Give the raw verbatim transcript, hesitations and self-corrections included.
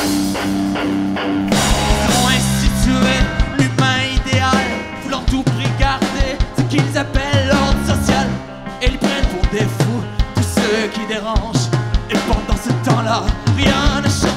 Sont institués l'humain idéal, voulant tout prix garder ce qu'ils appellent l'ordre social. Et ils prennent pour des fous tous ceux qui dérangent. Et pendant ce temps-là, rien ne change.